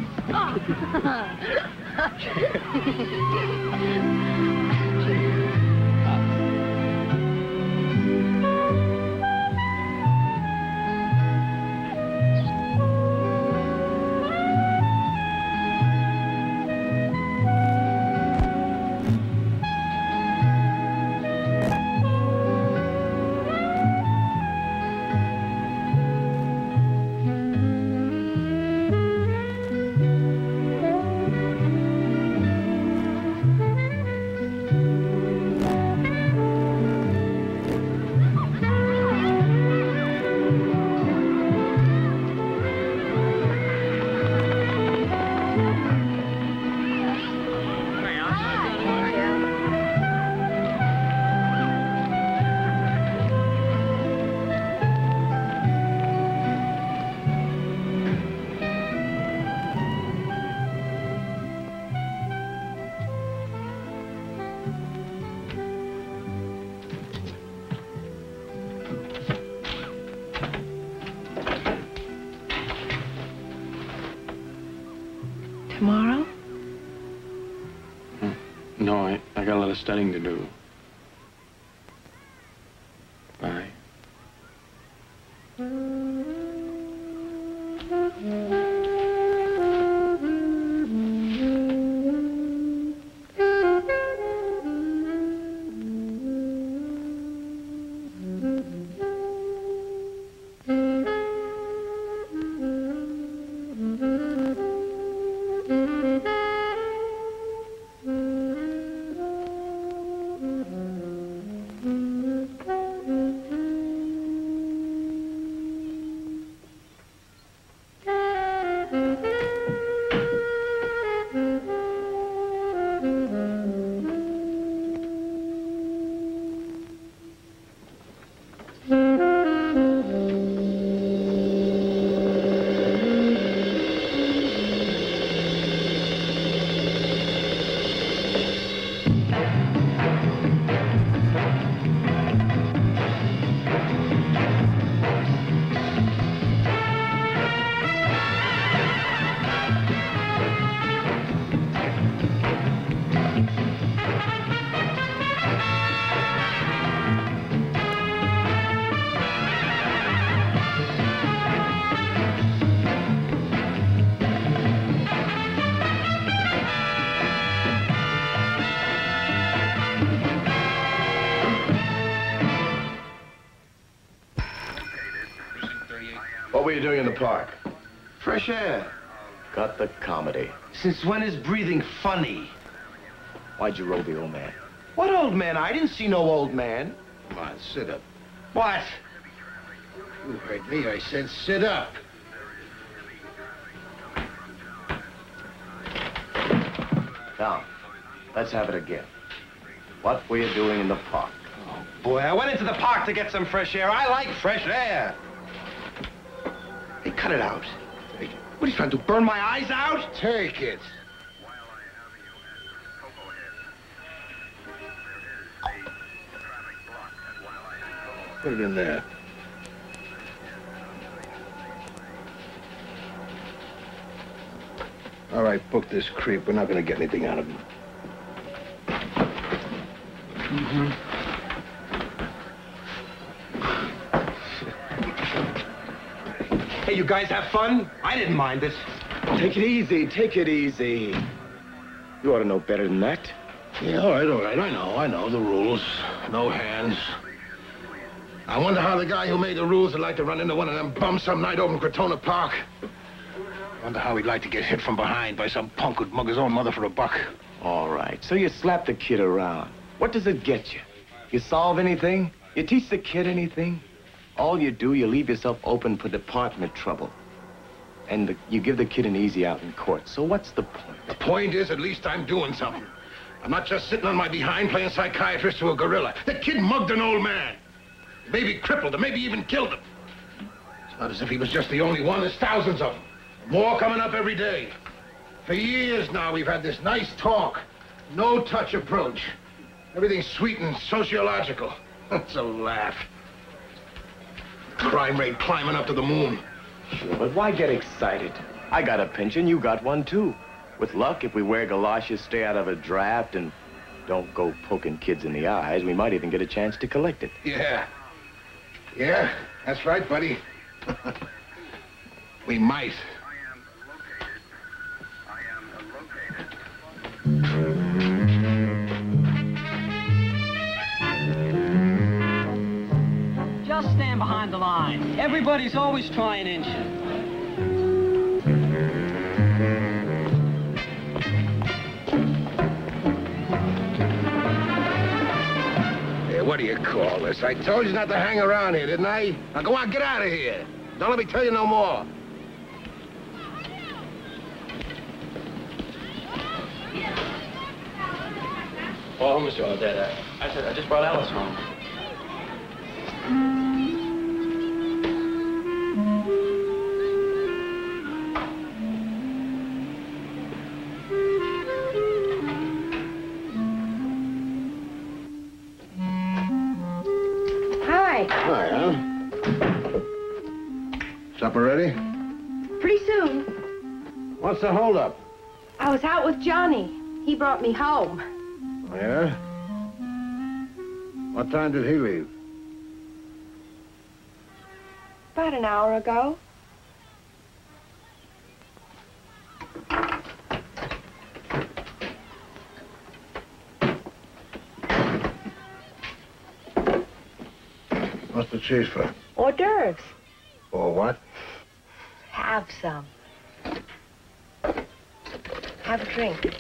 Tomorrow? No, I got a lot of studying to do. Bye. What were you doing in the park? Fresh air. Got the comedy. Since when is breathing funny? Why'd you roll the old man? What old man? I didn't see no old man. Come on, sit up. What? You heard me. I said sit up. Now, let's have it again. What were you doing in the park? Oh, boy, I went into the park to get some fresh air. I like fresh air. Hey, cut it out. Take it. What are you trying to do, burn my eyes out? Take it. Put it in there. All right, book this creep. We're not going to get anything out of him. Hey, you guys have fun? I didn't mind it. Take it easy, take it easy. You ought to know better than that. Yeah, all right. I know the rules. No hands. I wonder how the guy who made the rules would like to run into one of them bums some night over in Crotona Park. I wonder how he'd like to get hit from behind by some punk who'd mug his own mother for a buck. All right, so you slap the kid around. What does it get you? You solve anything? You teach the kid anything? All you do, you leave yourself open for department trouble. And you give the kid an easy out in court. So what's the point? The point is, at least I'm doing something. I'm not just sitting on my behind playing psychiatrist to a gorilla. The kid mugged an old man. Maybe crippled him, maybe even killed him. It's not as if he was just the only one. There's thousands of them. More coming up every day. For years now, we've had this nice talk, no-touch approach. Everything's sweet and sociological. It's a laugh. Crime rate climbing up to the moon. Sure, but why get excited? I got a pension, you got one too. With luck, if we wear galoshes, stay out of a draft, and don't go poking kids in the eyes, we might even get a chance to collect it. Yeah. Yeah, that's right, buddy. We might. Just stand behind the line. Everybody's always trying inch. Hey, what do you call this? I told you not to hang around here, didn't I? Now go on, get out of here. Don't let me tell you no more. Oh, Mr. Odette, I just brought Alice home. Hi. Hi, huh? Supper ready? Pretty soon. What's the holdup? I was out with Johnny. He brought me home. Oh, yeah? What time did he leave? About an hour ago. What's the cheese for? Hors d'oeuvres. Or what? Have some. Have a drink.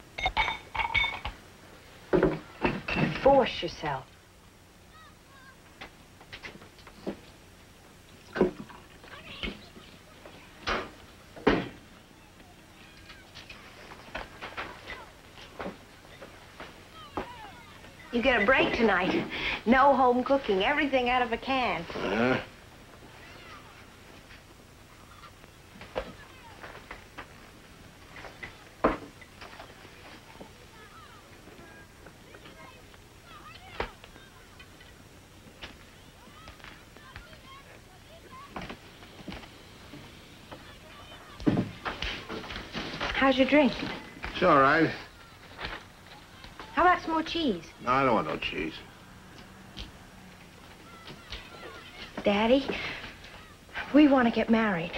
Force yourself. You get a break tonight. No home cooking, everything out of a can. How's your drink? It's all right. How about some more cheese? No, I don't want no cheese. Daddy, we want to get married.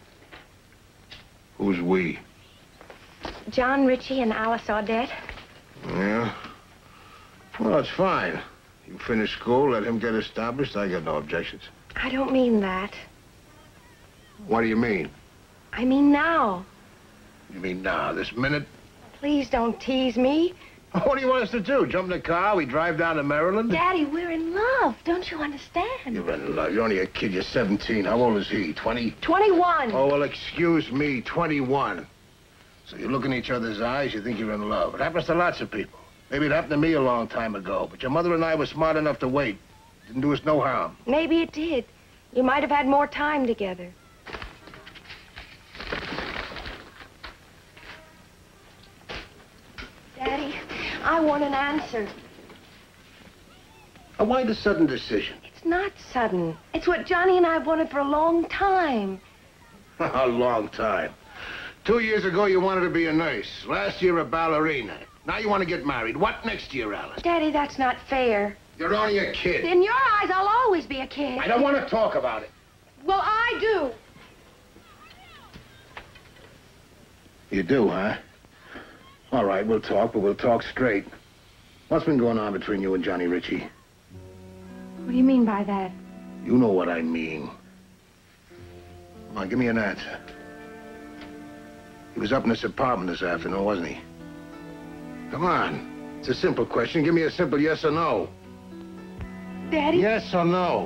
Who's we? John Ritchie and Alice Odette. Yeah? Well, it's fine. You finish school, let him get established. I got no objections. I don't mean that. What do you mean? I mean now. You mean now, this minute? Please don't tease me. What do you want us to do? Jump in the car, we drive down to Maryland? Daddy, we're in love. Don't you understand? You're in love. You're only a kid. You're 17. How old is he? 20? 21. Oh, well, excuse me, 21. So you look in each other's eyes, you think you're in love. It happens to lots of people. Maybe it happened to me a long time ago, but your mother and I were smart enough to wait. Didn't do us no harm. Maybe it did. You might have had more time together. Daddy, I want an answer. Why the sudden decision? It's not sudden. It's what Johnny and I have wanted for a long time. A long time. 2 years ago, you wanted to be a nurse. Last year, a ballerina. Now you want to get married. What next year, Alice? Daddy, that's not fair. You're only a kid. In your eyes, I'll always be a kid. I don't want to talk about it. Well, I do. You do, huh? All right, we'll talk, but we'll talk straight. What's been going on between you and Johnny Ritchie? What do you mean by that? You know what I mean. Come on, give me an answer. He was up in this apartment this afternoon, wasn't he? Come on. It's a simple question. Give me a simple yes or no. Daddy? Yes or no?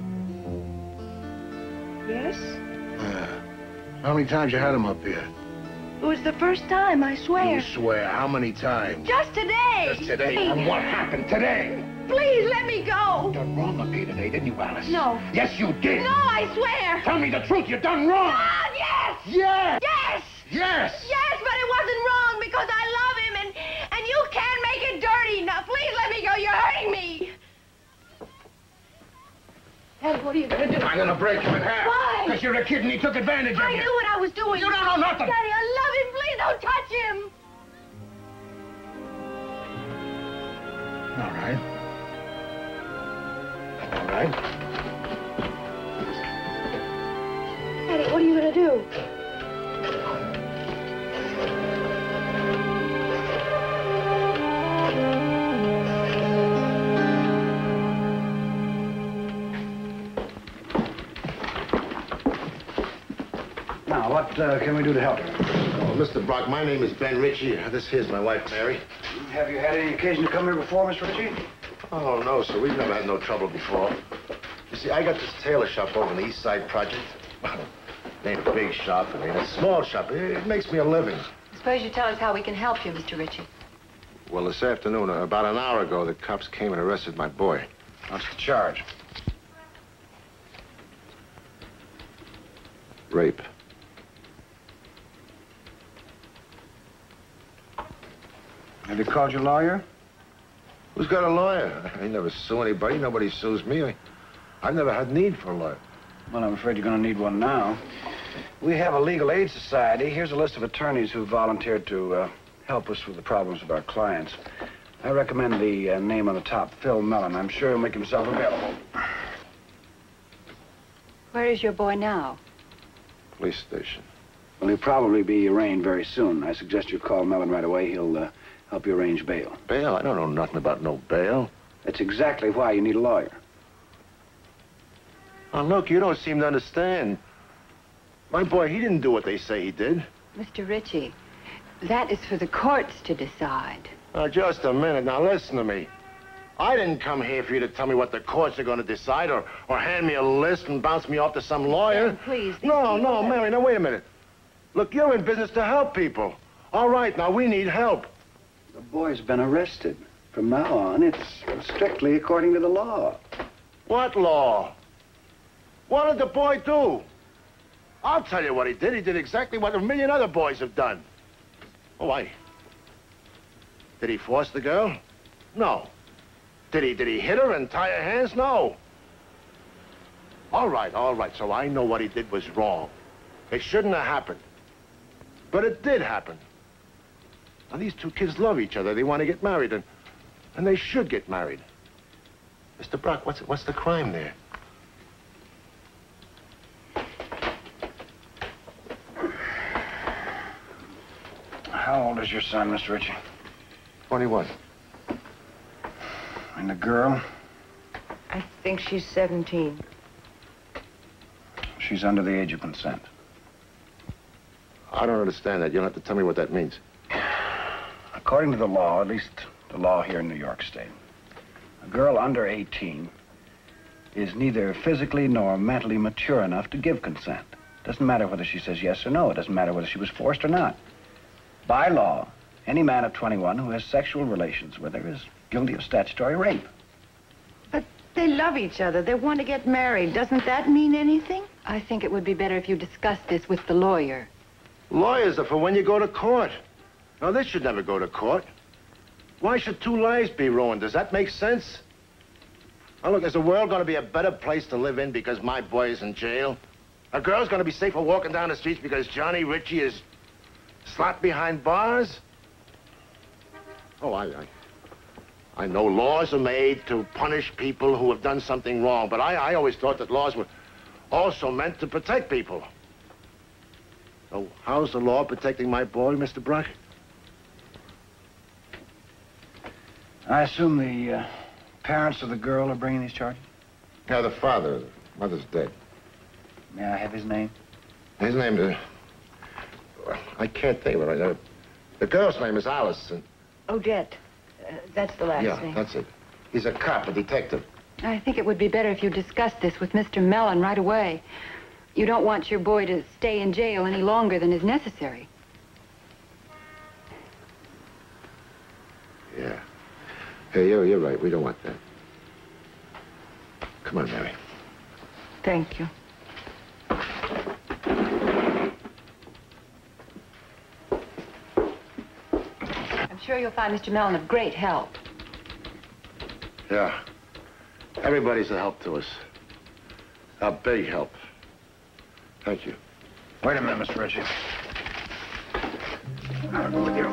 Yes? How many times you had him up here? It was the first time, I swear. You swear. How many times? Just today. Just today. And what happened today? Please let me go. You done wrong up here today, didn't you, Alice? No. Yes, you did. No, I swear. Tell me the truth. You done wrong. Ah, yes. Yes. Yes. Yes. Yes, but it wasn't wrong because I love him and you can't make it dirty. Now, please let me go. You're hurting me. Daddy, what are you going to do? I'm going to break you in half. Why? because you're a kid and he took advantage of you. I knew what I was doing. You don't know nothing. Daddy, I love him. Please don't touch him. All right. All right. Daddy, what are you going to do? Now, what can we do to help you? Oh, Mr. Brock, my name is Ben Ritchie. This here's my wife, Mary. Have you had any occasion to come here before, Mr. Ritchie? Oh, no, sir. We've never had no trouble before. You see, I got this tailor shop over in the East Side Project. It ain't a big shop. I mean, it's a small shop. It makes me a living. Suppose you tell us how we can help you, Mr. Ritchie. Well, this afternoon, about an hour ago, the cops came and arrested my boy. What's the charge? Rape. Have you called your lawyer? Who's got a lawyer? I never sue anybody. Nobody sues me. I've never had need for a lawyer. Well, I'm afraid you're going to need one now. We have a legal aid society. Here's a list of attorneys who volunteered to help us with the problems of our clients. I recommend the name on the top, Phil Mellon. I'm sure he'll make himself available. Where is your boy now? Police station. Well, he'll probably be arraigned very soon. I suggest you call Mellon right away. He'll help you arrange bail. Bail? I don't know nothing about no bail. That's exactly why you need a lawyer. Oh, look, you don't seem to understand. My boy, he didn't do what they say he did. Mr. Ritchie, that is for the courts to decide. Now, just a minute. Now, listen to me. I didn't come here for you to tell me what the courts are going to decide or hand me a list and bounce me off to some lawyer. Ben, please. No, Mary, now, wait a minute. Look, you're in business to help people. All right, now, we need help. The boy's been arrested. From now on, it's strictly according to the law. What law? What did the boy do? I'll tell you what he did. He did exactly what a million other boys have done. Oh, why? Did he force the girl? No. Did he hit her and tie her hands? No. All right. So I know what he did was wrong. It shouldn't have happened. But it did happen. Now, these two kids love each other. They want to get married, and they should get married. Mr. Brock, what's the crime there? How old is your son, Mr. Ritchie? 21. And the girl? I think she's 17. She's under the age of consent. I don't understand that. You'll have to tell me what that means. According to the law, at least the law here in New York State, a girl under 18 is neither physically nor mentally mature enough to give consent. Doesn't matter whether she says yes or no. It doesn't matter whether she was forced or not. By law, any man of 21 who has sexual relations with her is guilty of statutory rape. But they love each other. They want to get married. Doesn't that mean anything? I think it would be better if you discussed this with the lawyer. Lawyers are for when you go to court. Now, this should never go to court. Why should two lives be ruined? Does that make sense? Now, look, is the world going to be a better place to live in because my boy is in jail? A girl's going to be safer walking down the streets because Johnny Ritchie is slapped behind bars? Oh, I know laws are made to punish people who have done something wrong, but I always thought that laws were also meant to protect people. So how's the law protecting my boy, Mr. Brock? I assume the parents of the girl are bringing these charges? Yeah, the father. The mother's dead. May I have his name? His name, I can't think of it right now. The girl's name is Allison. Odette. That's the last Yeah, name. that's it. He's a cop, a detective. I think it would be better if you discussed this with Mr. Mellon right away. You don't want your boy to stay in jail any longer than is necessary. Yeah. Hey, you're right. We don't want that. Come on, Mary. Thank you. I'm sure you'll find Mr. Mellon of great help. Yeah. Everybody's a help to us. A big help. Thank you. Wait a minute, Mr. Ritchie. I'll go with you.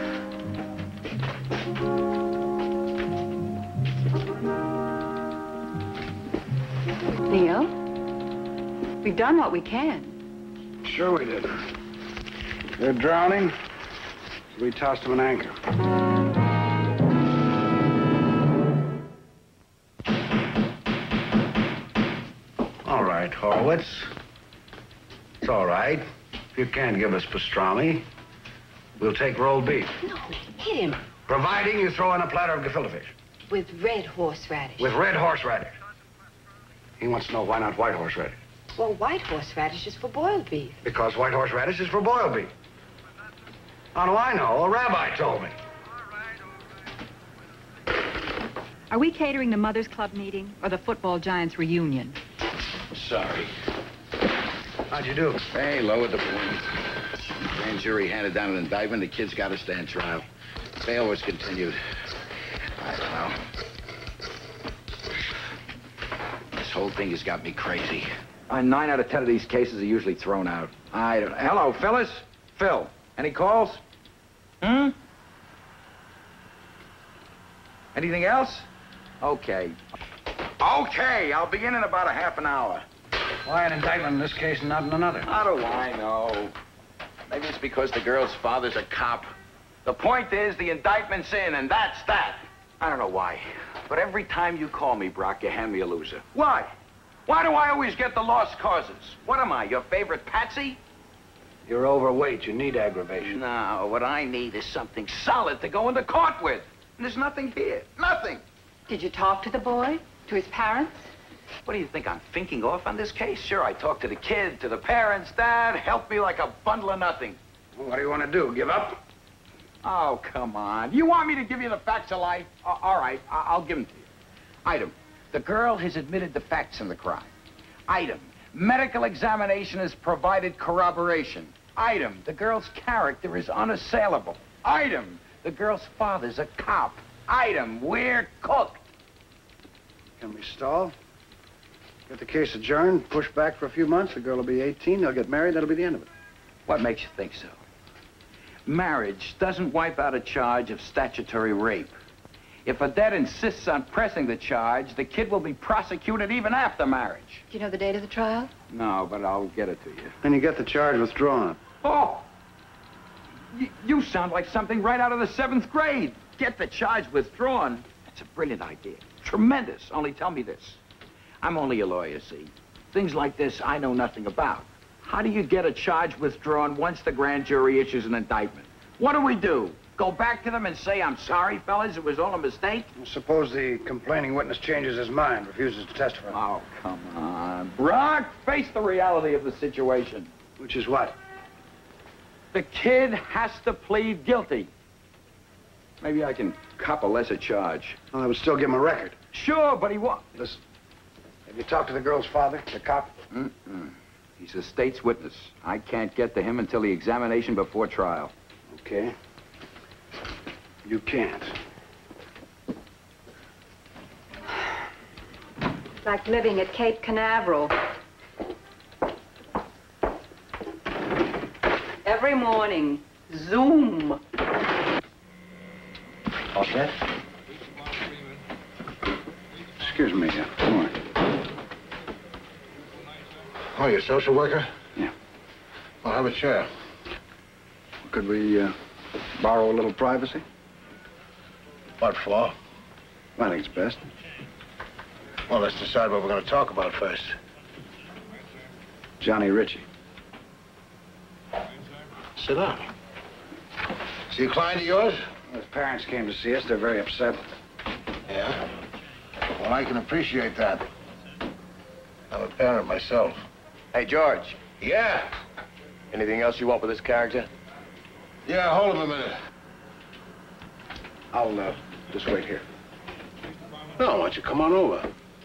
Neil, we've done what we can. Sure we did. They're drowning. We tossed them an anchor. All right, Horowitz. It's all right. If you can't give us pastrami, we'll take rolled beef. No, hit him. Providing you throw in a platter of gefilte fish. With red horseradish. With red horseradish. He wants to know why not white horseradish. Well, white horseradish is for boiled beef. Because white horseradish is for boiled beef. How do I know? A rabbi told me. Are we catering the Mothers Club meeting or the Football Giants reunion? Sorry. How'd you do? Hey, lowered the balloon. Grand jury handed down an indictment. The kid's got to stand trial. Bail was continued. I don't know. This whole thing has got me crazy. 9 out of 10 of these cases are usually thrown out. I don't know. Hello, Phyllis? Phil, any calls? Anything else? Okay. Okay, I'll be in about a half an hour. Why an indictment in this case and not in another? How do I know? Maybe it's because the girl's father's a cop. The point is, the indictment's in, and that's that. I don't know why, but every time you call me, Brock, you hand me a loser. Why? Why do I always get the lost causes? What am I, your favorite patsy? You're overweight. You need aggravation. No, what I need is something solid to go into court with. And there's nothing here. Nothing. Did you talk to the boy? To his parents? What do you think, I'm thinking off on this case? Sure, I talked to the kid, to the parents. Dad helped me like a bundle of nothing. Well, what do you want to do? Give up? Oh, come on. You want me to give you the facts of life? All right, I'll give them to you. Item, the girl has admitted the facts in the crime. Item, medical examination has provided corroboration. Item, the girl's character is unassailable. Item, the girl's father's a cop. Item, we're cooked. Can we stall? Get the case adjourned, push back for a few months. The girl will be 18. They'll get married. That'll be the end of it. What makes you think so? Marriage doesn't wipe out a charge of statutory rape. If a dad insists on pressing the charge, the kid will be prosecuted even after marriage. Do you know the date of the trial? No, but I'll get it to you. And you get the charge withdrawn. Oh! You sound like something right out of the 7th grade. Get the charge withdrawn. That's a brilliant idea. Tremendous. Only tell me this. I'm only a lawyer, see? Things like this I know nothing about. How do you get a charge withdrawn once the grand jury issues an indictment? What do? Go back to them and say, I'm sorry, fellas, it was all a mistake? Suppose the complaining witness changes his mind, refuses to testify. Oh, come on. Brock, face the reality of the situation. Which is what? The kid has to plead guilty. Maybe I can cop a lesser charge. Well, that would still give him a record. Sure, but he won't. Listen, have you talked to the girl's father, the cop? He's a state's witness. I can't get to him until the examination before trial. Okay. You can't. It's like living at Cape Canaveral. Every morning, Zoom. All set? Excuse me, good morning. Oh, you're a social worker? Yeah. Well, have a chair. Could we borrow a little privacy? What for? I think it's best. Well, let's decide what we're going to talk about first. Johnny Ritchie. Sit down. Is he a client of yours? His parents came to see us. They're very upset. Yeah? Well, I can appreciate that. I'm a parent myself. Hey, George. Yeah? Anything else you want with this character? Yeah, hold him a minute. I'll just wait here. No, why don't you come on over?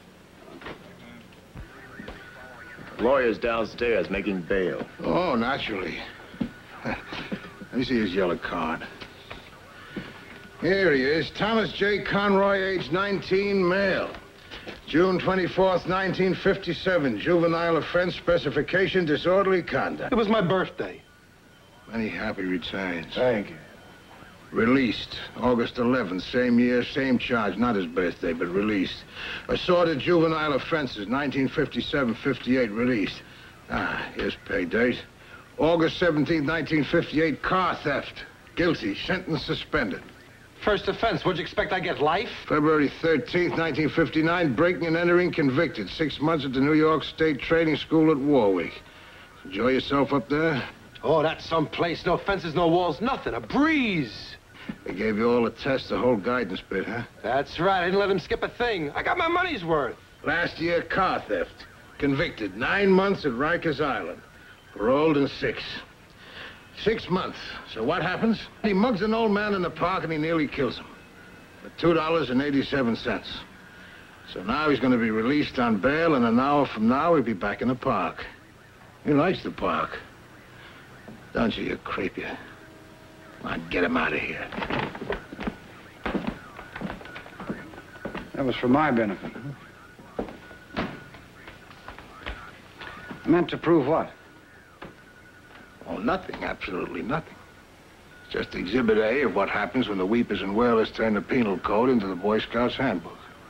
Lawyer's downstairs making bail. Oh, naturally. Let me see his yellow card. Here he is, Thomas J. Conroy, age 19, male. June 24th, 1957. Juvenile offense, specification, disorderly conduct. It was my birthday. Many happy returns. Thank you. Released August 11th, same year, same charge, not his birthday, but released. Assorted juvenile offenses, 1957-58, released. Here's pay date. August 17th, 1958, car theft. Guilty, sentence suspended. First offense, what'd you expect I get, life? February 13th, 1959, breaking and entering, convicted. 6 months at the New York State Training School at Warwick. Enjoy yourself up there? Oh, that's someplace. No fences, no walls, nothing. A breeze. They gave you all a test, the whole guidance bit, huh? That's right. I didn't let him skip a thing. I got my money's worth. Last year, car theft. Convicted. 9 months at Rikers Island. Paroled in 6. 6 months. So what happens? He mugs an old man in the park and he nearly kills him. For $2.87. So now he's going to be released on bail, and an hour from now he'll be back in the park. He likes the park. Don't you creep you? Now get him out of here. That was for my benefit. Meant to prove what? Oh, nothing. Absolutely nothing. It's just Exhibit A of what happens when the weepers and wailers turn the penal code into the Boy Scouts handbook.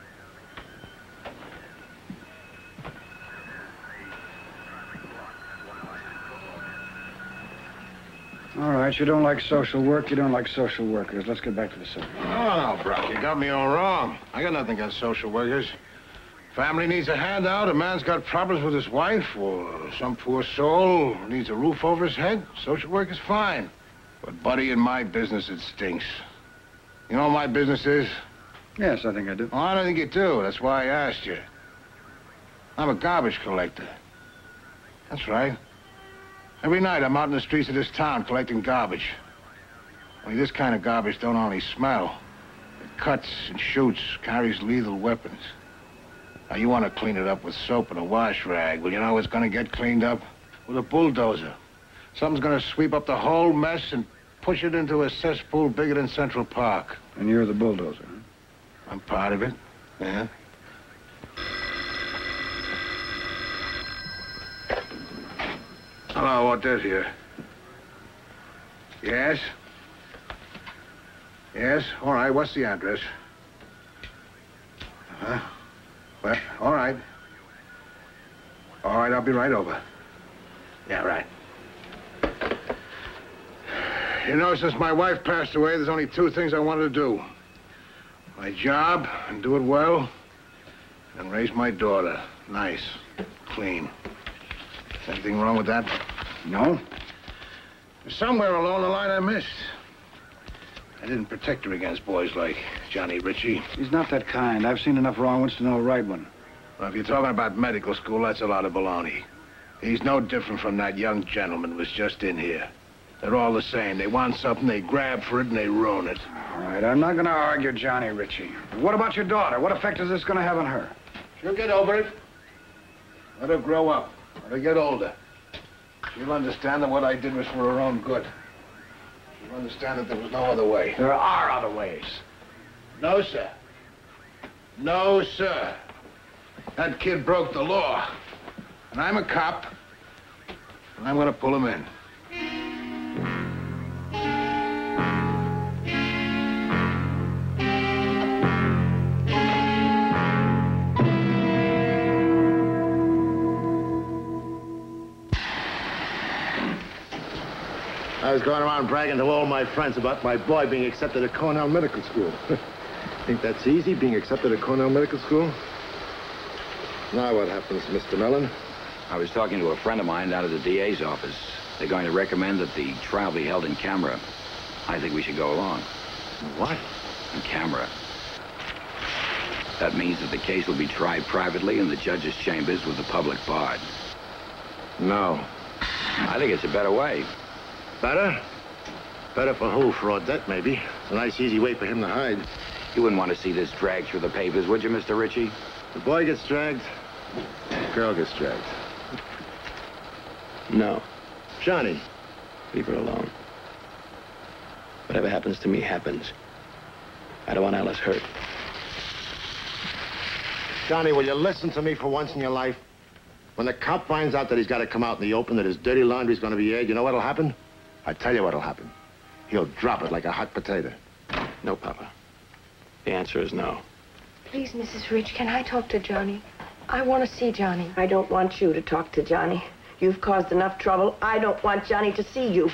All right, you don't like social work, you don't like social workers. Let's get back to the subject. No, Brock, you got me all wrong. I got nothing against social workers. Family needs a handout, a man's got problems with his wife, or some poor soul needs a roof over his head. Social work is fine. But, buddy, in my business, it stinks. You know what my business is? Yes, I think I do. Oh, I don't think you do. That's why I asked you. I'm a garbage collector. That's right. Every night I'm out in the streets of this town collecting garbage. Only this kind of garbage don't only smell. It cuts and shoots, carries lethal weapons. Now, you want to clean it up with soap and a wash rag. Well, you know what's going to get cleaned up? With a bulldozer. Something's going to sweep up the whole mess and push it into a cesspool bigger than Central Park. And you're the bulldozer, huh? I'm part of it, yeah. Hello, Odette here. Yes? Yes? All right, what's the address? Uh-huh. Well, all right. All right, I'll be right over. Yeah, right. You know, since my wife passed away, there's only 2 things I wanted to do. My job, and do it well, and raise my daughter. Nice, clean. Anything wrong with that? No. Somewhere along the line I missed. I didn't protect her against boys like Johnny Ritchie. He's not that kind. I've seen enough wrong ones to know a right one. Well, if you're talking about medical school, that's a lot of baloney. He's no different from that young gentleman who was just in here. They're all the same. They want something, they grab for it, and they ruin it. All right, I'm not going to argue Johnny Ritchie. What about your daughter? What effect is this going to have on her? She'll get over it. Let her grow up. Let her get older. She'll understand that what I did was for her own good. She'll understand that there was no other way. There are other ways. No, sir. No, sir. That kid broke the law. And I'm a cop. And I'm going to pull him in. I was going around bragging to all my friends about my boy being accepted at Cornell Medical School. Think that's easy, being accepted at Cornell Medical School? Now what happens, Mr. Mellon? I was talking to a friend of mine down at the DA's office. They're going to recommend that the trial be held in camera. I think we should go along. What? In camera. That means that the case will be tried privately in the judge's chambers with the public barred. No. I think it's a better way. Better? Better for who? For Odette, maybe. It's a nice, easy way for him to hide. You wouldn't want to see this dragged through the papers, would you, Mr. Ritchie? The boy gets dragged, the girl gets dragged. No. Johnny, leave her alone. Whatever happens to me happens. I don't want Alice hurt. Johnny, will you listen to me for once in your life? When the cop finds out that he's got to come out in the open, that his dirty laundry's going to be aired, you know what'll happen? I tell you what'll happen. He'll drop it like a hot potato. No, Papa. The answer is no. Please, Mrs. Rich, can I talk to Johnny? I want to see Johnny. I don't want you to talk to Johnny. You've caused enough trouble. I don't want Johnny to see you.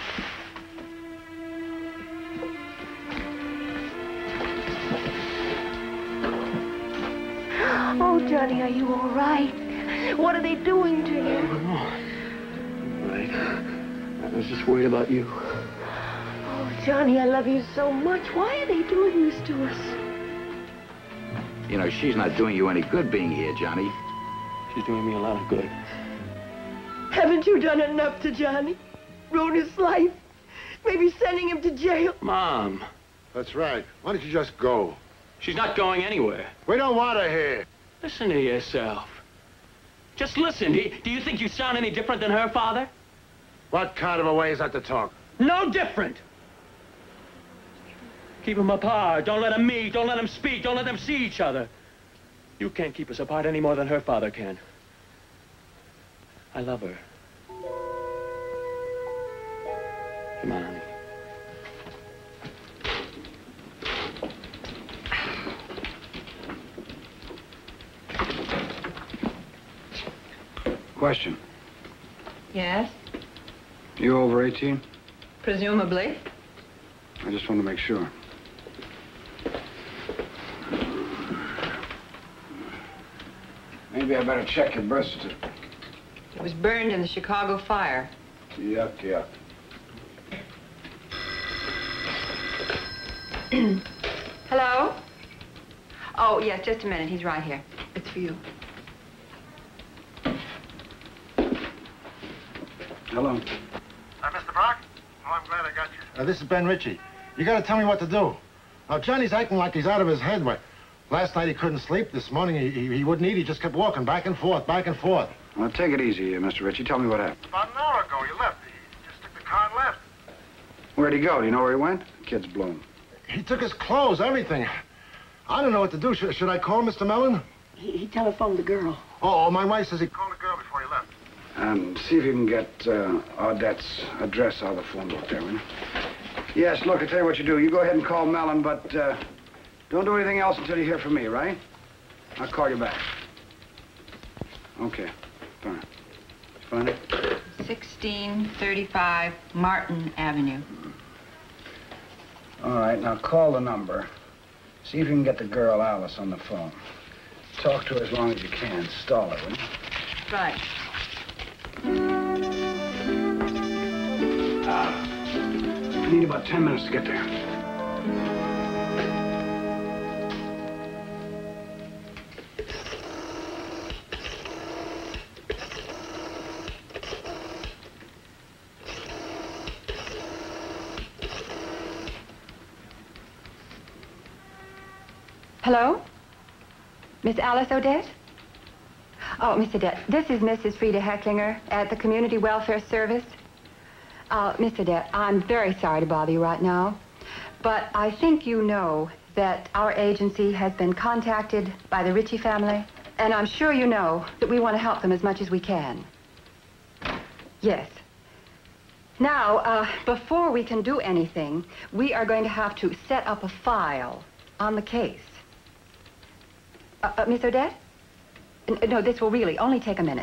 Oh, Johnny, are you all right? What are they doing to you? Right. I was just worried about you. Oh, Johnny, I love you so much. Why are they doing this to us? You know, she's not doing you any good being here, Johnny. She's doing me a lot of good. Haven't you done enough to Johnny? Ruin his life? Maybe sending him to jail? Mom. That's right. Why don't you just go? She's not going anywhere. We don't want her here. Listen to yourself. Just listen. Do you think you sound any different than her father? What kind of a way is that to talk? No different. Keep them apart. Don't let them meet. Don't let them speak. Don't let them see each other. You can't keep us apart any more than her father can. I love her. Come on, honey. Question. Yes, You over 18? presumably. I just want to make sure. Maybe I better check your birth certificate. It was burned in the Chicago fire. Yuck, yuck. Hello? Oh, yes, just a minute. He's right here. It's for you. Hello. Mr. Brock? Oh, I'm glad I got you. This is Ben Ritchie. You got to tell me what to do. Now, Johnny's acting like he's out of his head. Last night he couldn't sleep. This morning he wouldn't eat. He just kept walking back and forth, back and forth. Well, take it easy, Mr. Ritchie. Tell me what happened. About an hour ago, he left. He just took the car and left. Where'd he go? Do you know where he went? The kid's blown. He took his clothes, everything. I don't know what to do. Should I call Mr. Mellon? He telephoned the girl. Oh, my wife says he called the girl before he left. See if you can get Odette's address out of the phone book there, will you? Yes, look, I'll tell you what you do. You go ahead and call Mellon, but don't do anything else until you hear from me, right? I'll call you back. Okay, fine. Find it? 1635 Martin Avenue. All right, now call the number. See if you can get the girl Alice on the phone. Talk to her as long as you can. Stall her, will you? Right. I need about 10 minutes to get there. Hello? Miss Alice Odette? Oh, Miss Odette, this is Mrs. Frida Hecklinger at the Community Welfare Service. Miss Odette, I'm very sorry to bother you right now, but I think you know that our agency has been contacted by the Ritchie family, and I'm sure you know that we want to help them as much as we can. Yes. Now, before we can do anything, we are going to have to set up a file on the case. Miss Odette? No, this will really only take a minute.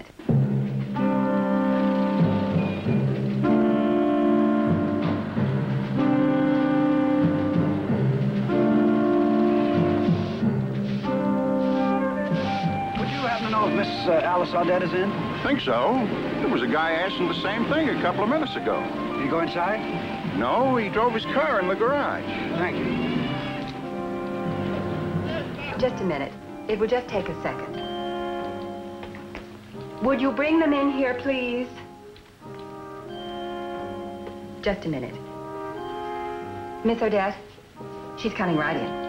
Would you happen to know if Miss Alice Odette is in? Think so. There was a guy asking the same thing a couple of minutes ago. Did he go inside? No, he drove his car in the garage. Thank you. Just a minute. It will just take a second. Would you bring them in here, please? Just a minute. Miss Odette, she's coming right in.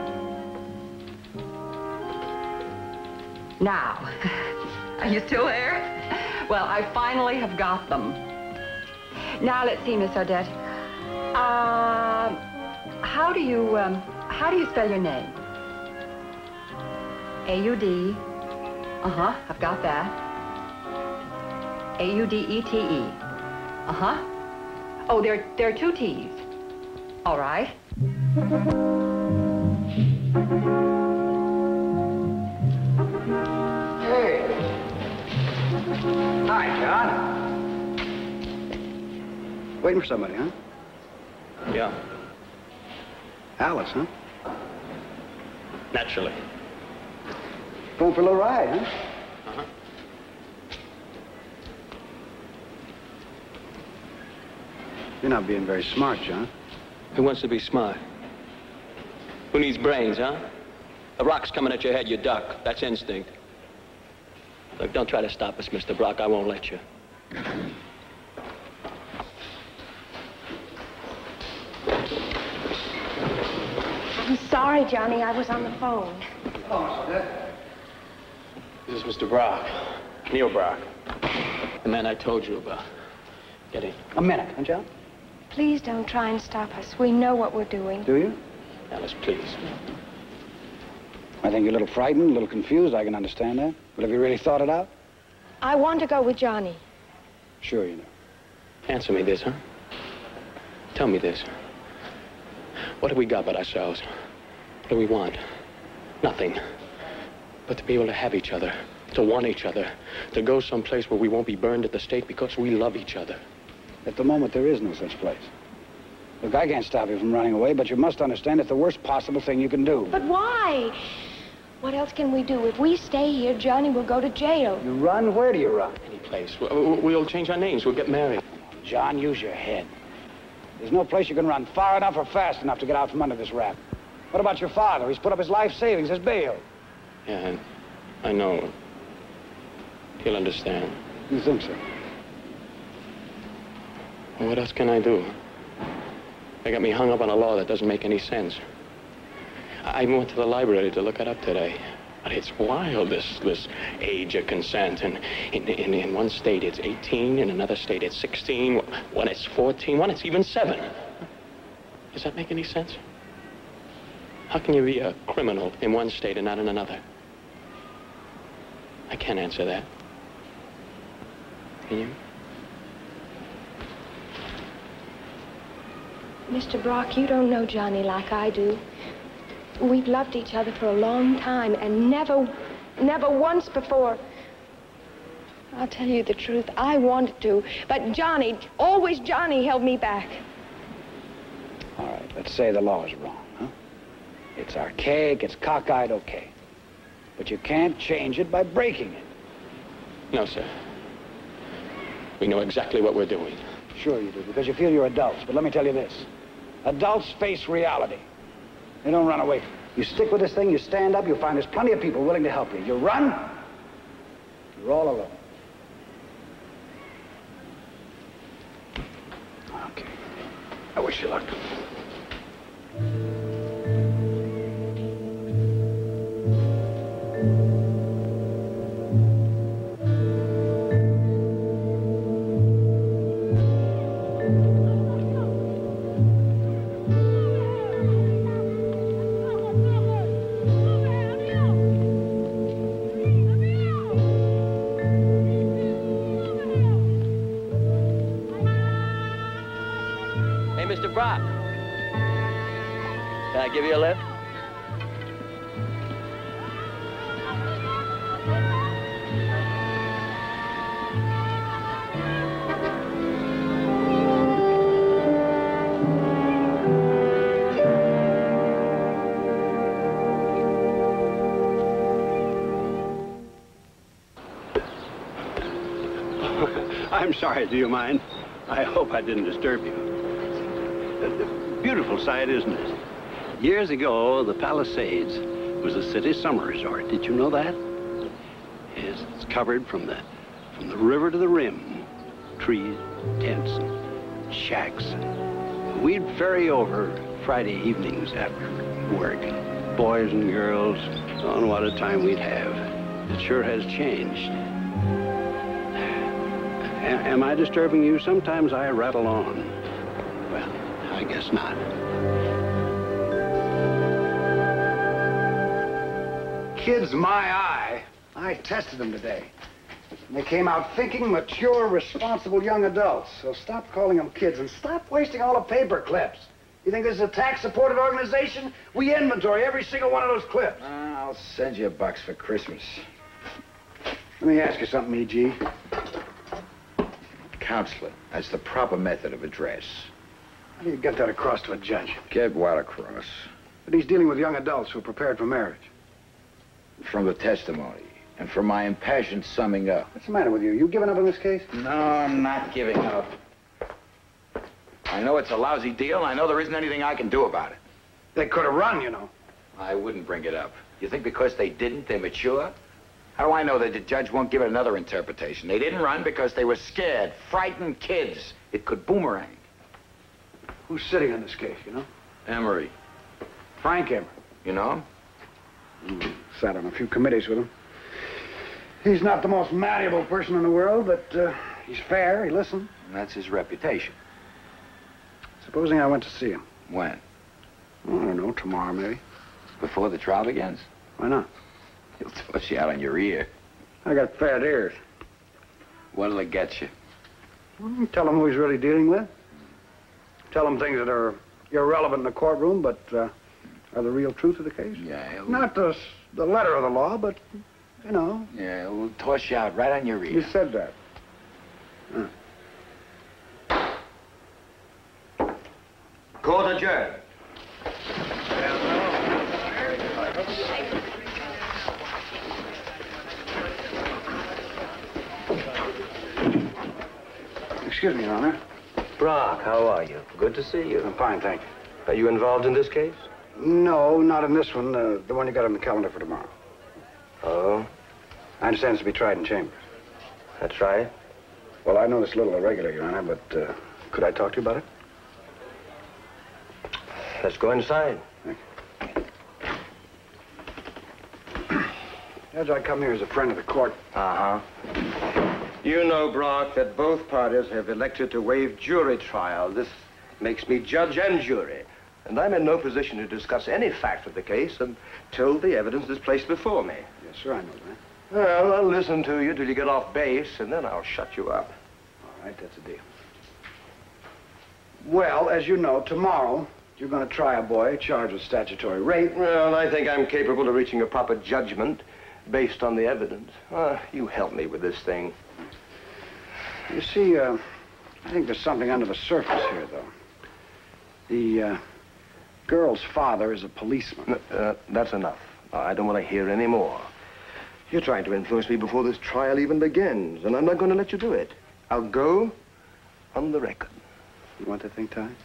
Now, are you still there? Well, I finally have got them. Now, let's see, Miss Odette. How do you spell your name? A-U-D Uh-huh, I've got that. A-U-D-E-T-E. Uh-huh. Oh, there are 2 T's. All right. Hey. Hi, John. Waiting for somebody, huh? Yeah, Alice, huh? naturally. Going for a little ride, huh? Uh-huh. You're not being very smart, John. Who wants to be smart? Who needs brains, huh? A rock's coming at your head, you duck. That's instinct. Look, don't try to stop us, Mr. Brock. I won't let you. I'm sorry, Johnny. I was on the phone. This is Mr. Brock. Neil Brock. The man I told you about. Get in. A minute, huh, John? Please don't try and stop us. We know what we're doing. Do you? Alice, please. I think you're a little frightened, a little confused. I can understand that. But have you really thought it out? I want to go with Johnny. Sure you do. Answer me this, huh? Tell me this. What have we got but ourselves? What do we want? Nothing. But to be able to have each other, to want each other, to go someplace where we won't be burned at the stake because we love each other. At the moment, there is no such place. Look, I can't stop you from running away, but you must understand it's the worst possible thing you can do. But why? What else can we do? If we stay here, Johnny will go to jail. You run? Where do you run? Any place. We'll change our names. We'll get married. John, use your head. There's no place you can run far enough or fast enough to get out from under this rap. What about your father? He's put up his life savings as bail. Yeah, I know. He'll understand. You think so? Well, what else can I do? They got me hung up on a law that doesn't make any sense. I even went to the library to look it up today. But it's wild, this age of consent. And in one state, it's 18. In another state, it's 16. One, it's 14. One, it's even 7. Does that make any sense? How can you be a criminal in one state and not in another? I can't answer that. Can you? Mr. Brock, you don't know Johnny like I do. We've loved each other for a long time and never once before. I'll tell you the truth, I wanted to, but Johnny, always Johnny held me back. All right, let's say the law is wrong, huh? It's archaic, it's cockeyed, okay. But you can't change it by breaking it. No, sir. We know exactly what we're doing. Sure you do, because you feel you're adults. But let me tell you this. Adults face reality. They don't run away. You stick with this thing, you stand up, you'll find there's plenty of people willing to help you. You run, you're all alone. Okay. I wish you luck. Mr. Brock. Can I give you a lift? I'm sorry, do you mind? I hope I didn't disturb you. Beautiful sight, isn't it? Years ago, the Palisades was a city summer resort. Did you know that? Yes, it's covered from the river to the rim. Trees, tents, and shacks. We'd ferry over Friday evenings after work. Boys and girls, oh, what a time we'd have. It sure has changed. Am I disturbing you? Sometimes I rattle on. Well, I guess not. Kids my eye. I tested them today. And they came out thinking, mature, responsible young adults. So stop calling them kids and stop wasting all the paper clips. You think this is a tax-supported organization? We inventory every single one of those clips. I'll send you $1 for Christmas. Let me ask you something, E.G. Counselor, that's the proper method of address. How do you get that across to a judge? Get what across? But he's dealing with young adults who are prepared for marriage. From the testimony and from my impassioned summing up. What's the matter with you? You giving up on this case? No, I'm not giving up. I know it's a lousy deal, and I know there isn't anything I can do about it. They could have run, you know. I wouldn't bring it up. You think because they didn't, they're mature? How do I know that the judge won't give it another interpretation? They didn't run because they were scared, frightened kids. It could boomerang. Who's sitting on this case, you know? Emery. Frank Emery. You know him? Sat on a few committees with him. He's not the most malleable person in the world, but he's fair, he listens. And that's his reputation. Supposing I went to see him. When? I don't know, tomorrow maybe. Before the trial begins? Why not? He'll toss you out on your ear. I got fat ears. What'll it get you? Tell him who he's really dealing with. Tell him things that are irrelevant in the courtroom, but are the real truth of the case. Yeah, Not the letter of the law, but, you know. Yeah, we'll toss you out right on your ear. You said that. Court adjourned. Excuse me, Your Honor. Brock, how are you? Good to see you. I'm fine, thank you. Are you involved in this case? No, not in this one. The one you got on the calendar for tomorrow. Oh? I understand it's to be tried in chambers. That's right. Well, I know it's a little irregular, Your Honor, but could I talk to you about it? Let's go inside. Judge, I come here as a friend of the court. Uh-huh. You know, Brock, that both parties have elected to waive jury trial. This makes me judge and jury. And I'm in no position to discuss any fact of the case until the evidence is placed before me. Yes, sir, I know that. Well, I'll listen to you till you get off base, and then I'll shut you up. All right, that's a deal. Well, as you know, tomorrow, you're going to try a boy charged with statutory rape. Well, I think I'm capable of reaching a proper judgment based on the evidence. You help me with this thing. You see, I think there's something under the surface here, though. The girl's father is a policeman. That's enough. I don't want to hear any more. You're trying to influence me before this trial even begins, and I'm not going to let you do it. I'll go on the record. You want that thing tied?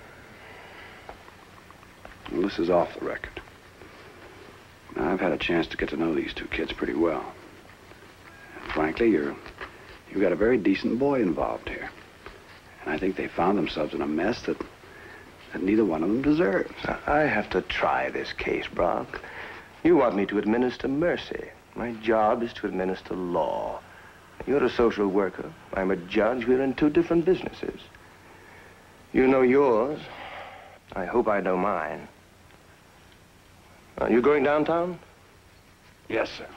Well, this is off the record. Now, I've had a chance to get to know these two kids pretty well. And frankly, you've got a very decent boy involved here. And I think they found themselves in a mess that neither one of them deserves. I have to try this case, Brock. You want me to administer mercy. My job is to administer law. You're a social worker. I'm a judge. We're in two different businesses. You know yours. I hope I know mine. Are you going downtown? Yes, sir.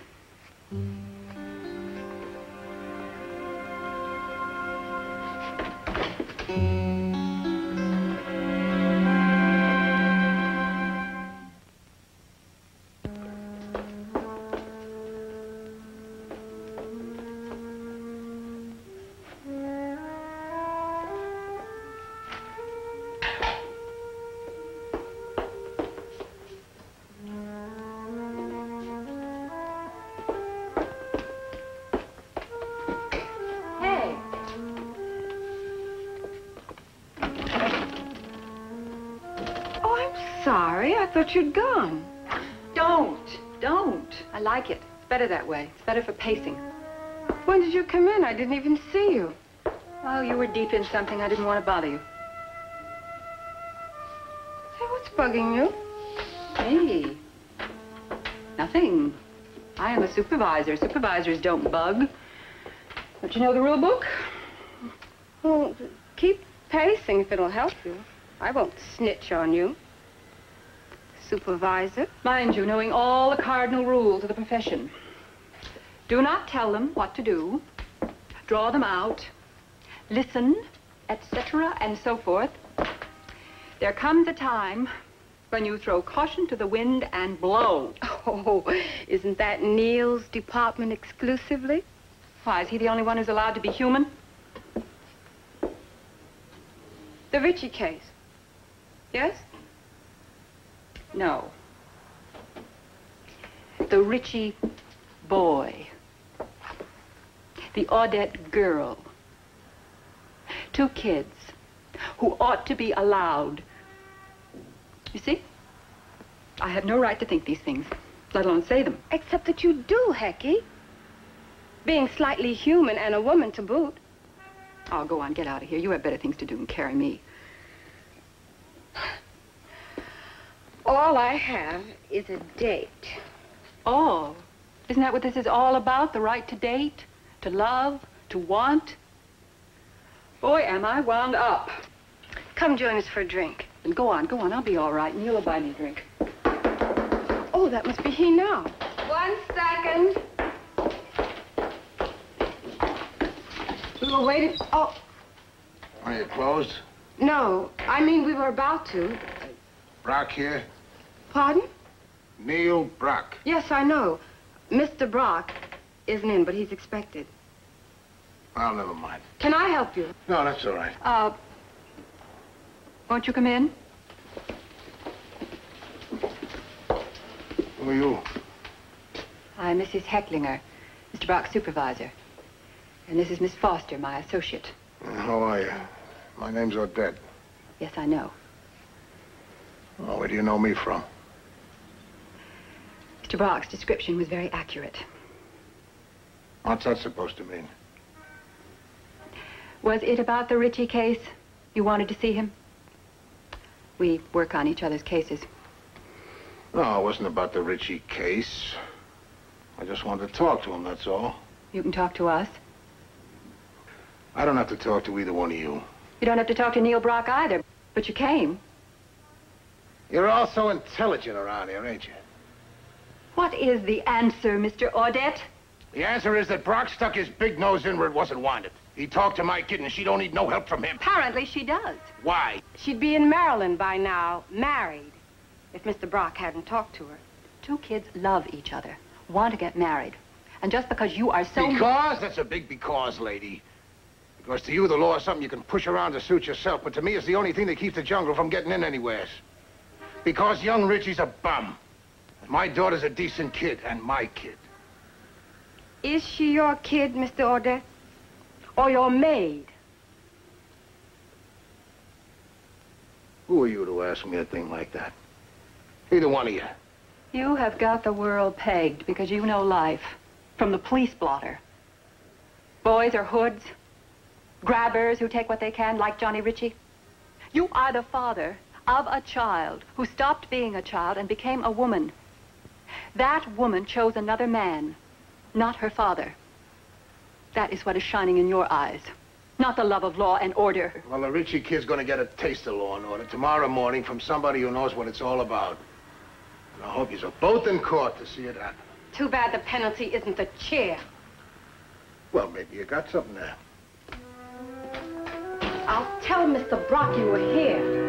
Sorry, I thought you'd gone. Don't. I like it. It's better that way. It's better for pacing. When did you come in? I didn't even see you. Oh, you were deep in something. I didn't want to bother you. Hey, what's bugging you? Hey. Nothing. I am a supervisor. Supervisors don't bug. Don't you know the rule book? Well, keep pacing if it'll help you. I won't snitch on you. Supervisor. Mind you, knowing all the cardinal rules of the profession. Do not tell them what to do. Draw them out. Listen, etc., and so forth. There comes a time when you throw caution to the wind and blow. Oh, isn't that Neil's department exclusively? Why, is he the only one who's allowed to be human? The Ritchie case. Yes? No. The Ritchie boy. The Audette girl. 2 kids who ought to be allowed. You see? I have no right to think these things, let alone say them. Except that you do, Hecky. Being slightly human and a woman to boot. Oh, go on, get out of here. You have better things to do than carry me. All I have is a date. Oh, isn't that what this is all about? The right to date, to love, to want? Boy, am I wound up. Come join us for a drink. Then go on, I'll be all right, and you'll buy me a drink. Oh, that must be he now. 1 second. We were waiting. Oh. Are you closed? No, I mean we were about to. Brock here? Pardon? Neil Brock. Yes, I know. Mr. Brock isn't in, but he's expected. Well, never mind. Can I help you? No, that's all right. Won't you come in? Who are you? I'm Mrs. Hecklinger, Mr. Brock's supervisor. And this is Miss Foster, my associate. How are you? My name's Odette. Yes, I know. Oh, where do you know me from? Mr. Brock's description was very accurate. What's that supposed to mean? Was it about the Ritchie case? You wanted to see him? We work on each other's cases. No, it wasn't about the Ritchie case. I just wanted to talk to him, that's all. You can talk to us. I don't have to talk to either one of you. You don't have to talk to Neil Brock either, but you came. You're all so intelligent around here, ain't you? What is the answer, Mr. Audette? The answer is that Brock stuck his big nose in where it wasn't wanted. He talked to my kid, and she don't need no help from him. Apparently she does. Why? She'd be in Maryland by now, married, if Mr. Brock hadn't talked to her. 2 kids love each other, want to get married. And just because you are so... Because? That's a big because, lady. Because to you, the law is something you can push around to suit yourself, but to me, it's the only thing that keeps the jungle from getting in anywhere. Because young Richie's a bum. And my daughter's a decent kid, and my kid. Is she your kid, Mr. Audette? Or your maid? Who are you to ask me a thing like that? Either one of you. You have got the world pegged because you know life. From the police blotter. Boys are hoods. Grabbers who take what they can, like Johnny Ritchie. You are the father of a child who stopped being a child and became a woman. That woman chose another man, not her father. That is what is shining in your eyes, not the love of law and order. Well, the Ritchie kid's gonna get a taste of law and order tomorrow morning from somebody who knows what it's all about. And I hope you're both in court to see it happen. Too bad the penalty isn't the chair. Well, maybe you got something there. I'll tell Mr. Brock you were here.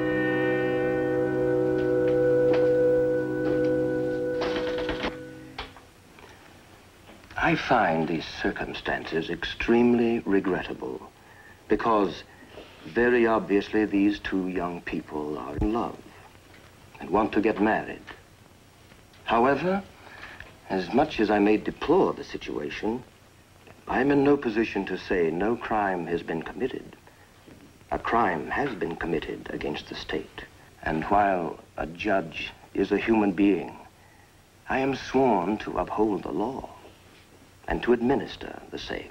I find these circumstances extremely regrettable because very obviously these 2 young people are in love and want to get married. However, as much as I may deplore the situation, I'm in no position to say no crime has been committed. A crime has been committed against the state. And while a judge is a human being, I am sworn to uphold the law and to administer the same.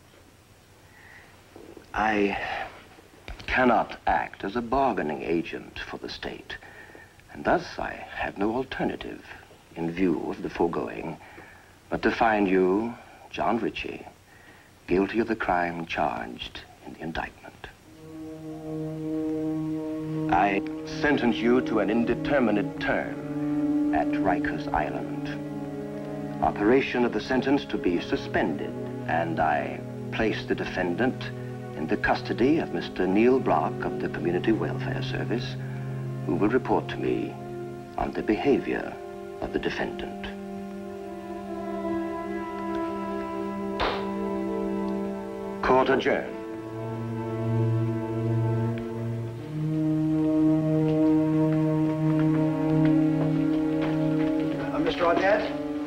I cannot act as a bargaining agent for the state, and thus I have no alternative in view of the foregoing but to find you, John Ritchie, guilty of the crime charged in the indictment. I sentence you to an indeterminate term at Rikers Island. operation of the sentence to be suspended, and I place the defendant in the custody of Mr. Neil Brock of the Community Welfare Service, who will report to me on the behavior of the defendant. Court adjourned. Mr. Audette?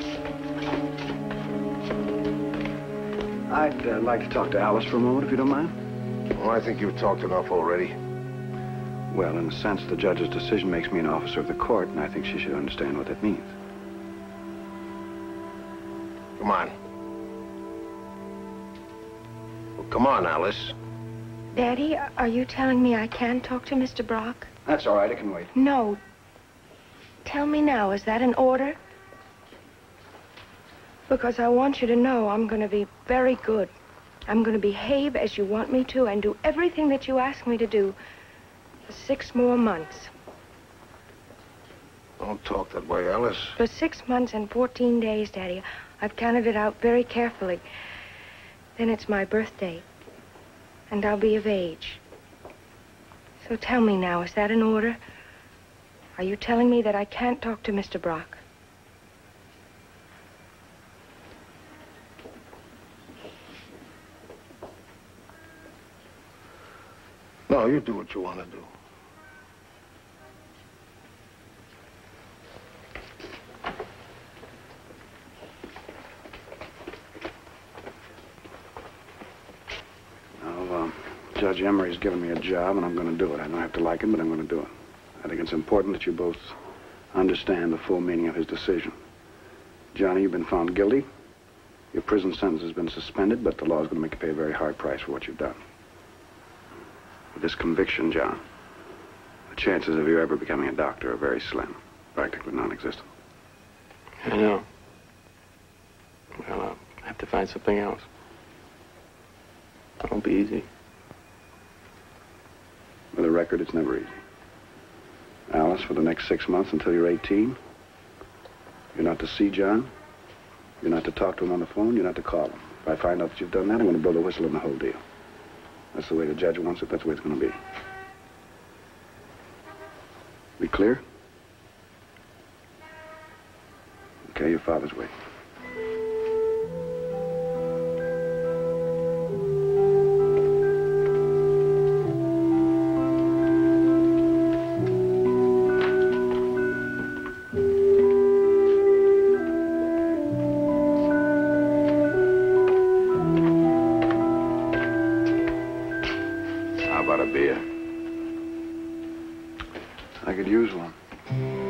I'd like to talk to Alice for a moment, if you don't mind. Oh, I think you've talked enough already. Well, in a sense, the judge's decision makes me an officer of the court, and I think she should understand what that means. Come on. Well, come on, Alice. Daddy, are you telling me I can talk to Mr. Brock? That's all right, I can wait. No. Tell me now, is that an order? Because I want you to know I'm going to be very good. I'm going to behave as you want me to and do everything that you ask me to do for 6 more months. Don't talk that way, Alice. For 6 months and 14 days, Daddy. I've counted it out very carefully. Then it's my birthday, and I'll be of age. So tell me now, is that an order? Are you telling me that I can't talk to Mr. Brock? No, you do what you want to do. Now, Judge Emery's given me a job, and I'm going to do it. I don't have to like him, but I'm going to do it. I think it's important that you both understand the full meaning of his decision. Johnny, you've been found guilty. Your prison sentence has been suspended, but the law's going to make you pay a very high price for what you've done. With this conviction, John, the chances of you ever becoming a doctor are very slim, practically non-existent. I know. Well, I'll have to find something else. It won't be easy. With a record, it's never easy. Alice, for the next 6 months until you're 18, you're not to see John, you're not to talk to him on the phone, you're not to call him. If I find out that you've done that, I'm going to blow the whistle on the whole deal. That's the way the judge wants it, that's the way it's going to be. We clear? Okay, your father's waiting. I could use one.